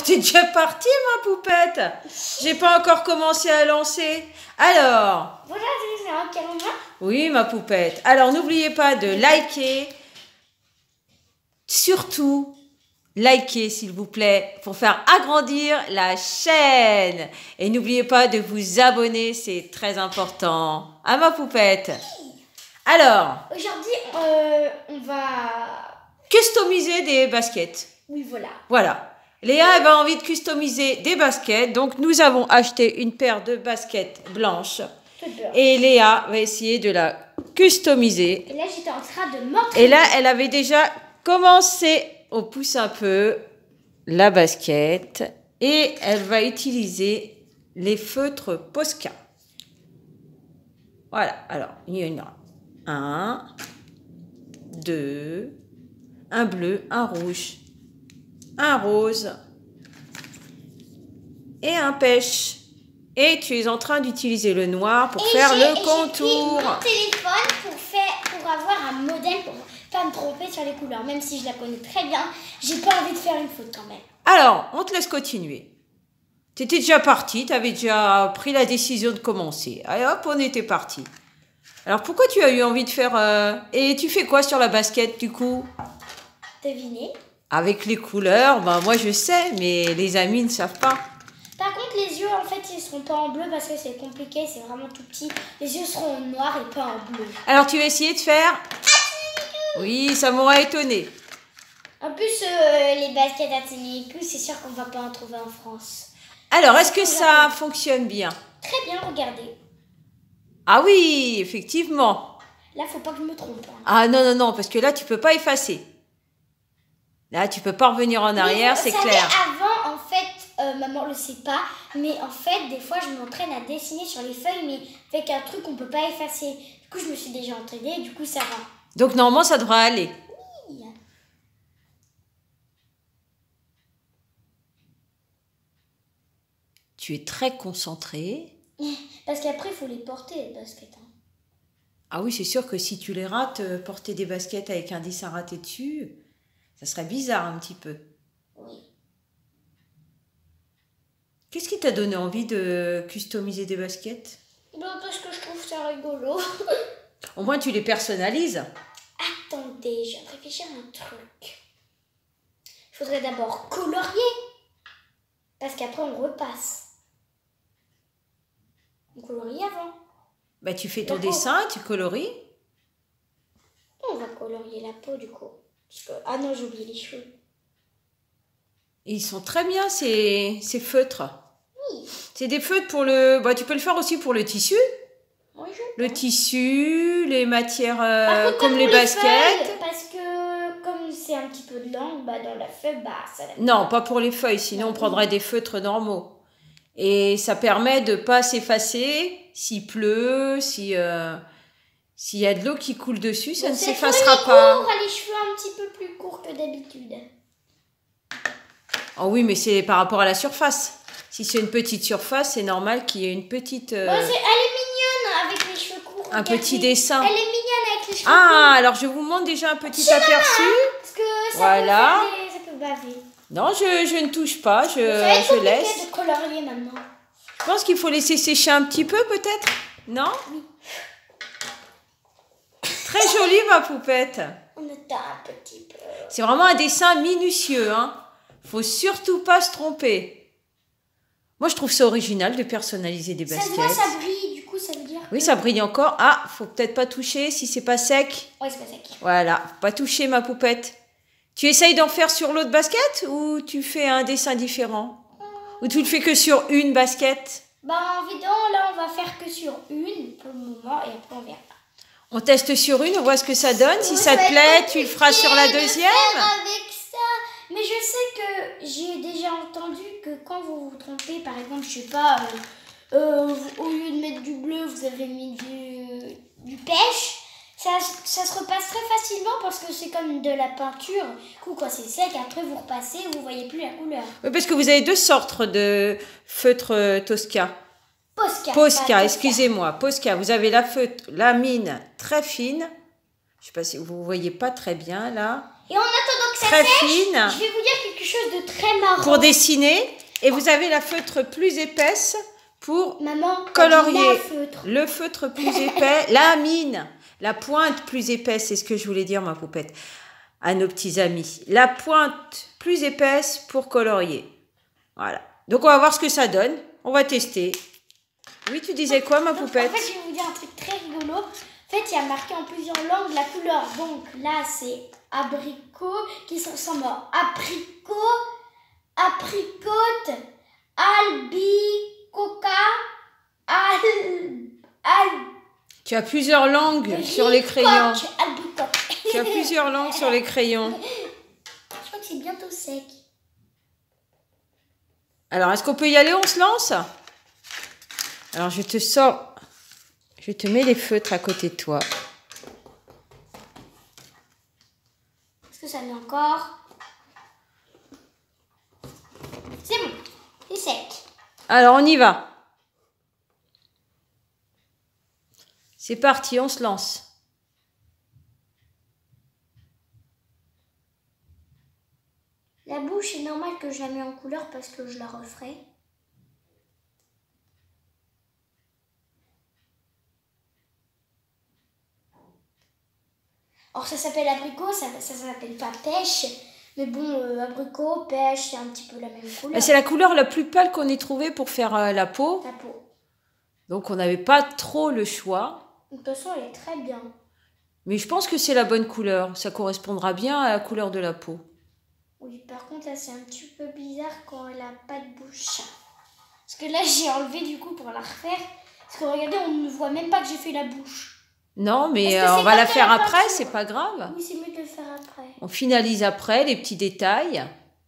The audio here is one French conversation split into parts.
t'es déjà partie, ma poupette. J'ai pas encore commencé à lancer. Alors. Voilà, c'est un calme. Oui, ma poupette. Alors, n'oubliez pas de liker. Surtout, likez, s'il vous plaît, pour faire agrandir la chaîne. Et n'oubliez pas de vous abonner, c'est très important. À ma poupette. Alors. Aujourd'hui, on va... customiser des baskets. Oui, voilà. Voilà. Léa avait envie de customiser des baskets. Donc, nous avons acheté une paire de baskets blanches. Et Léa va essayer de la customiser. Et là, j'étais en train de m'entraîner. Et là, elle avait déjà commencé. On pousse un peu la basket. Et elle va utiliser les feutres Posca. Voilà. Alors, il y en a un, deux, un bleu, un rouge, un rose et un pêche. Et tu es en train d'utiliser le noir pour faire le contour. J'ai pris mon téléphone pour avoir un modèle pour pas me tromper sur les couleurs. Même si je la connais très bien, j'ai pas envie de faire une faute quand même. Alors, on te laisse continuer. Tu étais déjà partie, tu avais déjà pris la décision de commencer. Allez hop, on était parti. Alors, pourquoi tu as eu envie de faire... Et tu fais quoi sur la basket, du coup? Devinez. Avec les couleurs, ben moi je sais, mais les amis ne savent pas. Par contre, les yeux, en fait, ils ne seront pas en bleu parce que c'est compliqué, c'est vraiment tout petit. Les yeux seront en noir et pas en bleu. Alors, tu vas essayer de faire... Oui, ça m'aurait étonné. En plus, les baskets à Ténéicou, c'est sûr qu'on ne va pas en trouver en France. Alors, est-ce que ça fonctionne bien? Très bien, regardez. Ah oui, effectivement. Là, faut pas que je me trompe. Hein. Ah non, non, non, parce que là, tu peux pas effacer. Là, tu peux pas revenir en arrière, c'est clair. Avant, en fait, maman le sait pas, mais en fait, des fois, je m'entraîne à dessiner sur les feuilles, mais avec un truc qu'on peut pas effacer. Du coup, je me suis déjà entraînée, du coup, ça va. Donc, normalement, ça devrait aller. Oui. Tu es très concentrée. Parce qu'après, il faut les porter, les baskets. Hein. Ah oui, c'est sûr que si tu les rates, porter des baskets avec un dessin raté dessus, ça serait bizarre un petit peu. Oui. Qu'est-ce qui t'a donné envie de customiser des baskets? Parce que je trouve ça rigolo. Au moins, tu les personnalises. Attendez, je viens de réfléchir à un truc. Il faudrait d'abord colorier. Parce qu'après, on repasse. On colorie avant. Bah, tu fais ton dessin, tu colories. On va colorier la peau, du coup. Parce que... Ah non, j'ai oublié les cheveux. Et ils sont très bien, ces feutres. Oui. C'est des feutres pour le... Bah, tu peux le faire aussi pour le tissu. Oui, le tissu, les matières contre, comme les baskets. Feuilles, parce que comme c'est un petit peu de langue, bah, dans la feuille, bah, ça... Non, pas pour les feuilles, sinon on prendrait des feutres normaux. Et ça permet de ne pas s'effacer s'il pleut, s'il y a de l'eau qui coule dessus, ça ne s'effacera pas. Les cheveux un petit peu plus courts que d'habitude. Oh oui, mais c'est par rapport à la surface. Si c'est une petite surface, c'est normal qu'il y ait une petite... Elle est mignonne avec les cheveux courts. Un petit dessin. Elle est mignonne avec les cheveux courts. Alors je vous montre déjà un petit aperçu. Parce que ça voilà. Ça peut baver. Non, je ne touche pas, je laisse. De colorier maintenant. Je pense qu'il faut laisser sécher un petit peu peut-être. Non? Oui. Très jolie ma poupette. On attend un petit peu. C'est vraiment un dessin minutieux, hein. Faut surtout pas se tromper. Moi, je trouve ça original de personnaliser des baskets. Ça brille, du coup, ça veut dire... Oui, ça brille encore. Ah, faut peut-être pas toucher si c'est pas sec. Oui, c'est pas sec. Voilà, faut pas toucher ma poupette. Tu essayes d'en faire sur l'autre basket ou tu fais un dessin différent? Ou tu le fais que sur une basket? Bah, en vidéo, là, on va faire que sur une pour le moment et après on verra. On teste sur une, on voit ce que ça donne. Si ça te plaît, tu le feras sur la deuxième. Avec ça. Mais je sais que j'ai déjà entendu que quand vous vous trompez, par exemple, je sais pas, au lieu de mettre du bleu, vous avez mis du pêche. Ça se repasse très facilement parce que c'est comme de la peinture. Du coup, quand c'est sec, après vous repassez, vous voyez plus la couleur. Oui, parce que vous avez deux sortes de feutres Tosca. Posca, excusez-moi. Posca, vous avez la mine très fine. Je ne sais pas si vous ne voyez pas très bien là. Et en attendant que que ça très sèche, fine. je vais vous dire quelque chose de très marrant. Pour dessiner. Et vous avez la feutre plus épaisse pour Maman, colorier. la feutre. Le feutre plus épais, la mine, la pointe plus épaisse, c'est ce que je voulais dire, ma poupette, à nos petits amis. La pointe plus épaisse pour colorier. Voilà. Donc, on va voir ce que ça donne. On va tester. Oui, tu disais quoi, ma poupette? En fait, je vais vous dire un truc très rigolo. En fait, il y a marqué en plusieurs langues la couleur. Donc là, c'est abricot qui se ressemble à apricot, apricote, albicoca, Tu as plusieurs langues sur les crayons. albicoque. Tu as plusieurs langues sur les crayons. Je crois que c'est bientôt sec. Alors, est-ce qu'on peut y aller? On se lance? Alors, je te sors. Je te mets les feutres à côté de toi. Est-ce que ça met encore? C'est bon, c'est sec. Alors, on y va. C'est parti, on se lance. La bouche, c'est normal que je la mets en couleur parce que je la referai. Alors ça s'appelle abricot, ça s'appelle pas pêche. Mais bon, abricot, pêche, c'est un petit peu la même couleur. C'est la couleur la plus pâle qu'on ait trouvée pour faire la peau. La peau. Donc, on n'avait pas trop le choix. De toute façon, elle est très bien. Mais je pense que c'est la bonne couleur. Ça correspondra bien à la couleur de la peau. Oui, par contre, là, c'est un petit peu bizarre quand elle a pas de bouche. Parce que là, j'ai enlevé du coup pour la refaire. Parce que regardez, on ne voit même pas que j'ai fait la bouche. Non, mais Est-ce que on c'est va pas la de faire la après, peinture? c'est pas grave. Oui, c'est mieux de le faire après. On finalise après les petits détails.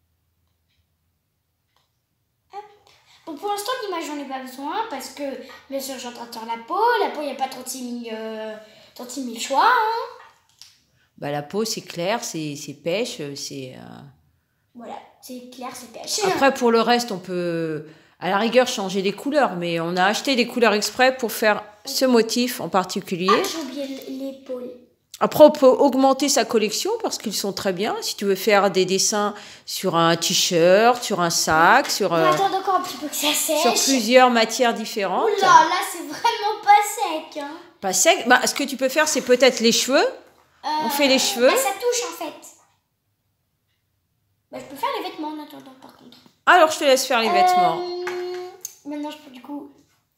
Bon, pour l'instant, l'image, j'en ai pas besoin parce que, bien sûr, j'ai en train de faire la peau. La peau, il n'y a pas 36 000 choix. Hein. Bah, la peau, c'est clair, c'est pêche, c'est... Voilà, c'est clair, c'est pêche. Après, pour le reste, on peut, à la rigueur, changer les couleurs. Mais on a acheté des couleurs exprès pour faire ce motif en particulier. Ah, j'ai oublié l'épaule. Après, on peut augmenter sa collection parce qu'ils sont très bien. Si tu veux faire des dessins sur un t-shirt, sur un sac, sur, On va attendre encore un petit peu que ça sèche. sur plusieurs matières différentes. Oula, là, c'est vraiment pas sec. Hein. Pas sec. Bah, ce que tu peux faire, c'est peut-être les cheveux. On fait les cheveux. Bah, ça touche en fait. Bah, je peux faire les vêtements en attendant par contre. Alors, je te laisse faire les vêtements. Maintenant, je peux du coup.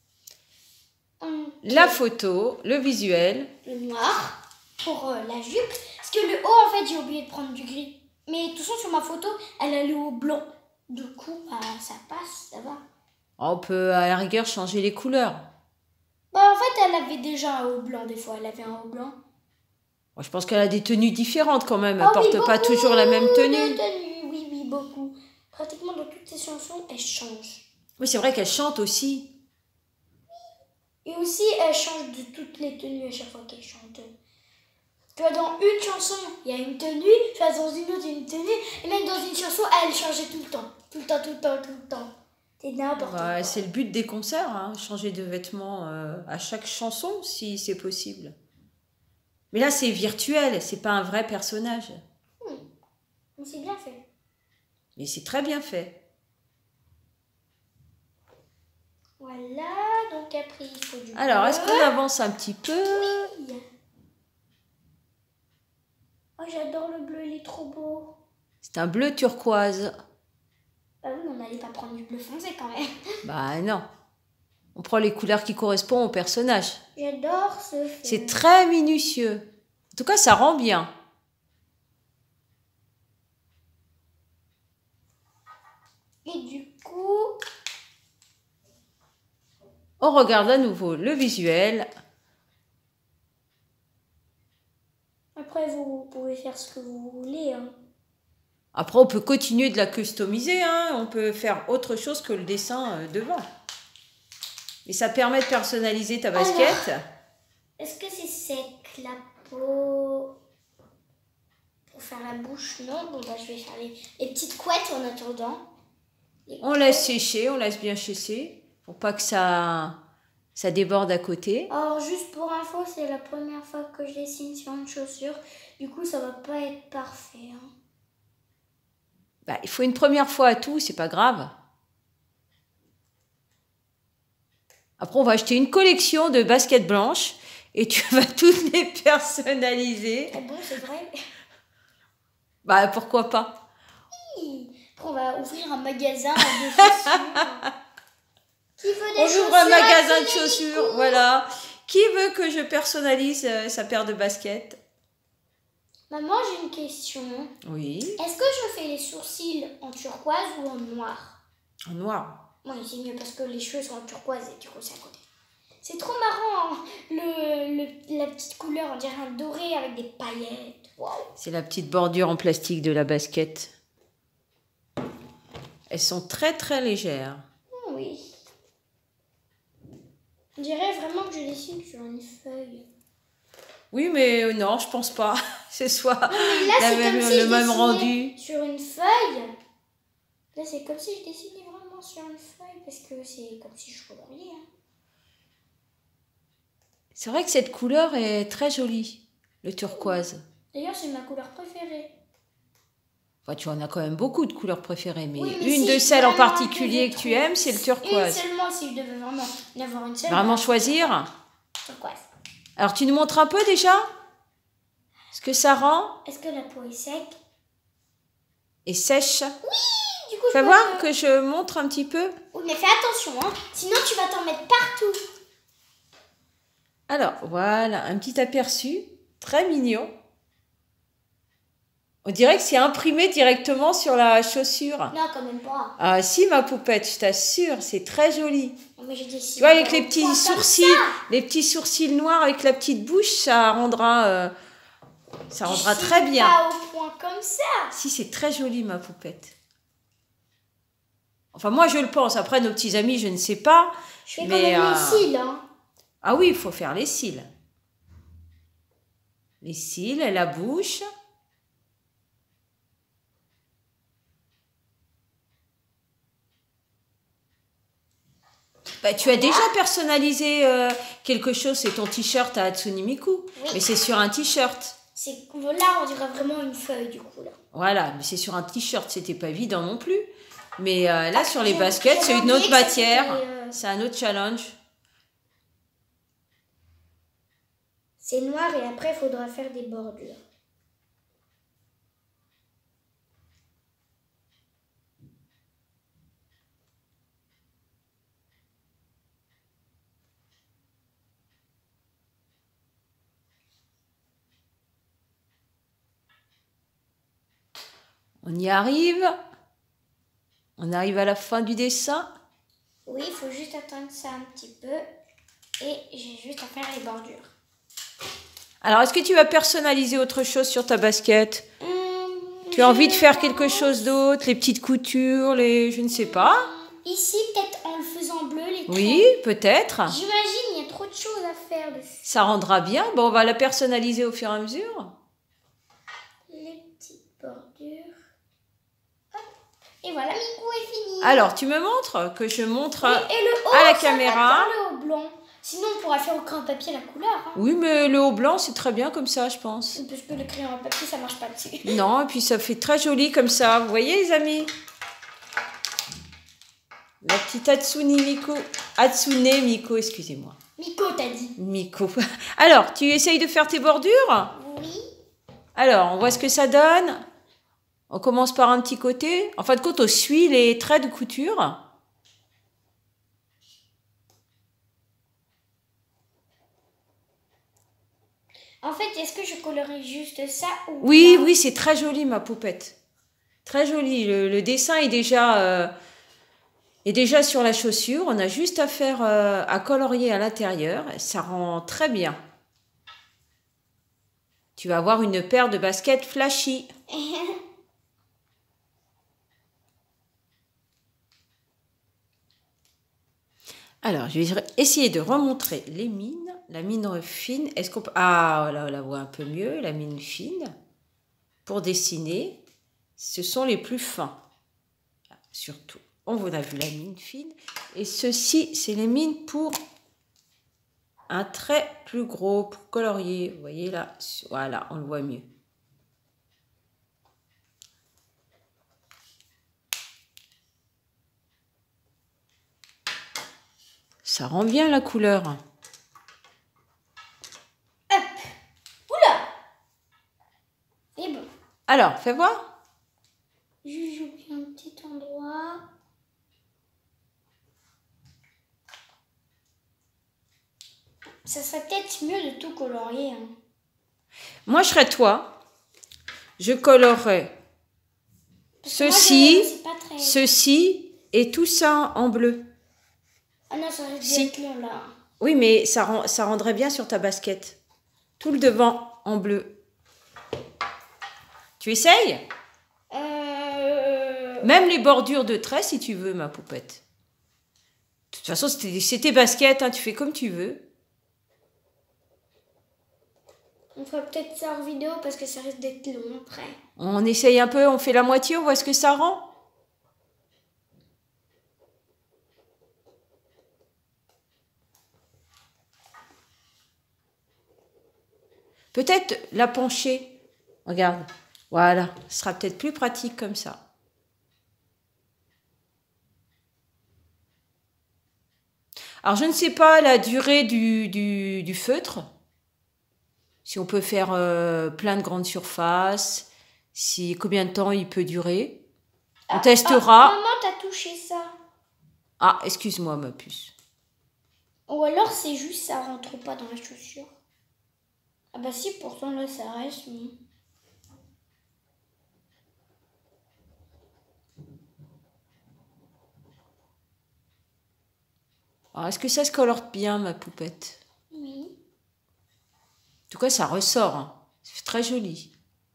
La photo, le visuel. Le noir pour la jupe. Parce que le haut, en fait, j'ai oublié de prendre du gris. Mais de toute façon, sur ma photo, elle a le haut blanc. Du coup, bah, ça passe, ça va. On peut, à la rigueur, changer les couleurs. Bah, en fait, elle avait déjà un haut blanc des fois. Elle avait un haut blanc. Moi, je pense qu'elle a des tenues différentes quand même. Elle Oh, porte oui, pas beaucoup toujours la même de tenue. tenues. Oui, oui, beaucoup. Pratiquement dans toutes ses chansons, elle change. Oui, c'est vrai qu'elle chante aussi. Et aussi, elle change de toutes les tenues à chaque fois qu'elle chante. Tu vois, dans une chanson, il y a une tenue, tu vois, dans une autre, il y a une tenue, et même dans une chanson, elle changeait tout le temps. Tout le temps, tout le temps, tout le temps. C'est n'importe quoi. C'est le but des concerts, hein, changer de vêtements à chaque chanson, si c'est possible. Mais là, c'est virtuel, c'est pas un vrai personnage. On s'est bien fait. Mais c'est très bien fait. Voilà, donc après, il faut du Alors, bleu. est-ce qu'on avance un petit peu? Oui. Oh, j'adore le bleu, il est trop beau. C'est un bleu turquoise. Bah oui, on n'allait pas prendre du bleu foncé quand même. Bah non. On prend les couleurs qui correspondent au personnage. J'adore ce film. C'est très minutieux. En tout cas, ça rend bien. Et du coup... On regarde à nouveau le visuel. Après, vous pouvez faire ce que vous voulez. Hein. Après, on peut continuer de la customiser. Hein. On peut faire autre chose que le dessin devant. Et ça permet de personnaliser ta basket. Alors, est-ce que c'est sec la peau? Pour faire la bouche, non. Bon, bah, je vais faire les petites couettes en attendant. On laisse sécher, on laisse bien sécher. Pour pas que ça déborde à côté. Alors, juste pour info, c'est la première fois que je dessine sur une chaussure. Du coup, ça va pas être parfait. Hein. Bah, il faut une première fois à tout, c'est pas grave. Après, on va acheter une collection de baskets blanches et tu vas toutes les personnaliser. Ah bon, c'est vrai? Bah, pourquoi pas? Oui. Après, on va ouvrir un magasin de chaussures. Qui veut des On chaussures ouvre un magasin de Atsuné chaussures, Miku? voilà. Qui veut que je personnalise sa paire de baskets? Maman, j'ai une question. Oui, Est-ce que je fais les sourcils en turquoise ou en noir? en noir. Oui, c'est mieux parce que les cheveux sont en turquoise et du coup, c'est à côté. C'est trop marrant, hein. La petite couleur, on dirait un doré avec des paillettes. Waouh. C'est la petite bordure en plastique de la basket. Elles sont très très légères. Oui. On dirait vraiment que je dessine sur une feuille. Oui, mais non, je pense pas. Ce soit Non, mais là, c'est comme si le je même dessinais rendu. sur une feuille. Là, c'est comme si je dessinais vraiment sur une feuille parce que c'est comme si je coloriais. Hein. C'est vrai que cette couleur est très jolie, le turquoise. D'ailleurs, c'est ma couleur préférée. Enfin, tu en as quand même beaucoup de couleurs préférées, mais Oui, mais une si de celles en vraiment particulier je que tu devais aimes, c'est le trouver turquoise. Une seulement, si je devais vraiment en avoir une seule. Vraiment bah, choisir. turquoise. Alors, tu nous montres un peu déjà ce que ça rend Est-ce que la peau est sec? et sèche. Du coup, je Fais peux voir te- que je montre un petit peu. Oui, mais fais attention, hein. Sinon tu vas t'en mettre partout. Alors, voilà, un petit aperçu très mignon. On dirait que c'est imprimé directement sur la chaussure. Non, quand même pas. Ah si, ma poupette, je t'assure, c'est très joli. Non, mais j'ai dessiné. Tu vois, avec les au petits point comme sourcils, ça. les petits sourcils noirs avec la petite bouche, ça rendra très bien. Pas au point comme ça. Si, c'est très joli, ma poupette. Enfin, moi, je le pense. Après, nos petits amis, je ne sais pas. Je fais quand Mais, même les cils, hein. Ah oui, il faut faire les cils. Les cils et la bouche. Bah, tu as déjà personnalisé quelque chose, c'est ton t-shirt à Hatsune Miku. Oui. Mais c'est sur un t-shirt. Là, on dirait vraiment une feuille, du coup, là. Voilà, mais c'est sur un t-shirt, c'était pas évident non plus. Mais là, sur les j'ai- baskets, c'est j'avais une oublié autre que ça, matière. c'était, C'est un autre challenge. C'est noir et après, il faudra faire des bordures. On y arrive. On arrive à la fin du dessin. Oui, il faut juste attendre ça un petit peu. Et j'ai juste à faire les bordures. Alors, est-ce que tu vas personnaliser autre chose sur ta basket? Tu as envie de faire quelque chose d'autre? Les petites coutures, je ne sais pas. Ici, peut-être en le faisant bleu, les traits. Oui, peut-être. J'imagine, il y a trop de choses à faire dessus. Ça rendra bien. Bon, on va la personnaliser au fur et à mesure. Les petites bordures. Hop. Et voilà, Miku est fini. Alors, tu me montres que je montre Et le haut, à la ça caméra. va dans le haut blanc. Sinon, on pourra faire au crayon papier la couleur. Hein. Oui, mais le haut blanc, c'est très bien comme ça, je pense. Parce que le crayon papier, ça marche pas dessus. Non, et puis ça fait très joli comme ça. Vous voyez, les amis? La petite Hatsune Miku, excusez-moi. Miko, t'as dit. Miku. Alors, tu essayes de faire tes bordures? Oui. Alors, on voit ce que ça donne. On commence par un petit côté. En fin de compte, on suit les traits de couture. En fait, est-ce que je colorie juste ça ou Oui, là? oui, c'est très joli, ma poupette. Très joli. Le dessin est déjà sur la chaussure. On a juste à faire à colorier à l'intérieur. Ça rend très bien. Tu vas avoir une paire de baskets flashy. Alors, je vais essayer de remontrer les mines. La mine fine, est-ce qu'on peut... Ah, là, on la voit un peu mieux, la mine fine. Pour dessiner, ce sont les plus fins. Surtout, on vous a vu la mine fine. Et ceci, c'est les mines pour un trait plus gros, pour colorier. Vous voyez là, voilà, on le voit mieux. Ça rend bien la couleur. Hop. Oula. C'est bon. Alors, fais voir. J'ai oublié un petit endroit. Ça serait peut-être mieux de tout colorier. Hein. Moi, je serais toi. Je colorerais ceci, très... ceci et tout ça en bleu. Ah non, ça risque Si. d'être long là. Oui, mais ça rendrait bien sur ta basket. Tout le devant en bleu. Tu essayes? Même les bordures de traits, si tu veux, ma poupette. De toute façon, c'est tes baskets, hein, tu fais comme tu veux. On fera peut-être ça en vidéo parce que ça risque d'être long après. On essaye un peu, on fait la moitié, on voit ce que ça rend. Peut-être la pencher. Regarde. Voilà. Ce sera peut-être plus pratique comme ça. Alors, je ne sais pas la durée du feutre. Si on peut faire plein de grandes surfaces. Combien de temps il peut durer. On testera. Maman, t'as touché ça. Ah, excuse-moi, ma puce. Ou alors c'est juste ça rentre pas dans la chaussure. Ah bah si, pourtant là ça reste. Alors, est-ce que ça se colore bien, ma poupette? Oui. En tout cas, ça ressort. Hein. C'est très joli.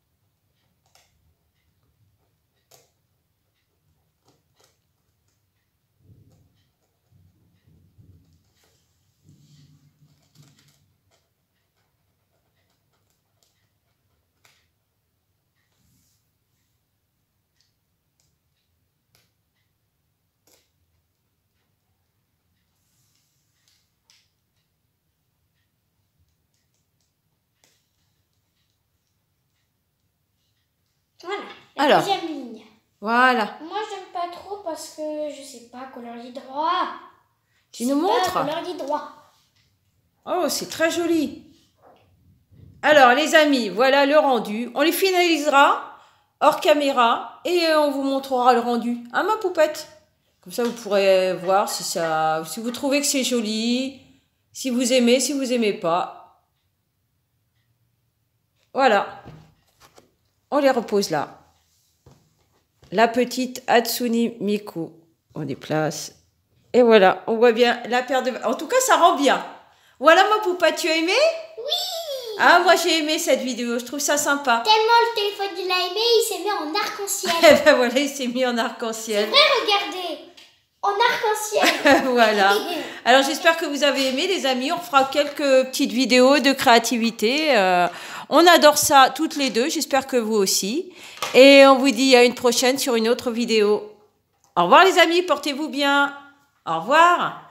Voilà, Alors. deuxième ligne. Voilà. Moi j'aime pas trop parce que je sais pas colorier droit. Tu nous montres? Colorier droit. Oh, c'est très joli. Alors, les amis, voilà le rendu. On les finalisera hors caméra et on vous montrera le rendu. Hein, ma poupette? Comme ça, vous pourrez voir si vous trouvez que c'est joli, si vous aimez pas. Voilà. On les repose là. La petite Hatsune Miku. On déplace. Et voilà, on voit bien la paire de... En tout cas, ça rend bien. Voilà ma poupette, tu as aimé? Oui. Ah, moi j'ai aimé cette vidéo, je trouve ça sympa. Tellement le téléphone il a aimé, il s'est mis en arc-en-ciel. Et ben voilà, il s'est mis en arc-en-ciel. C'est vrai, regardez. En arc-en-ciel. Voilà. Alors j'espère que vous avez aimé les amis, on fera quelques petites vidéos de créativité. On adore ça toutes les deux, j'espère que vous aussi. Et on vous dit à une prochaine sur une autre vidéo. Au revoir les amis, portez-vous bien. Au revoir.